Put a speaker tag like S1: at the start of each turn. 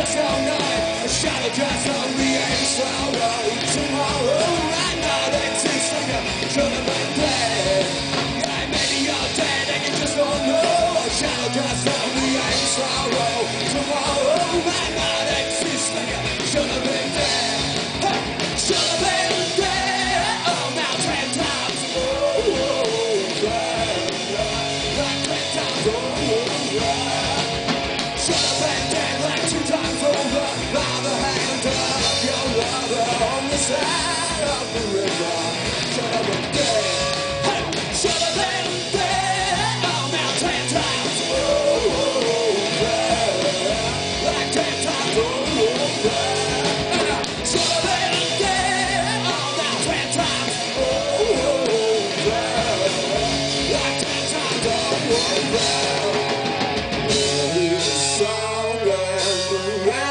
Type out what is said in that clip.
S1: just all night. A shadow cast on the angel road. Tomorrow might not exist like I should have been dead. Yeah, maybe you're dead and you just don't know. A shadow cast on the angel road. Tomorrow might not exist like I should have been dead. Hey, should have been dead. Oh, now 10 times over. Like 10 times over. Should have been dead like 2 times over. By the hand of your lover on the side of the river. Should have been dead. Hey, should have been dead. Oh, now 10 times over. Like 10 times over. Should have been dead. Oh, now 10 times over. Like 10 times over. Song and the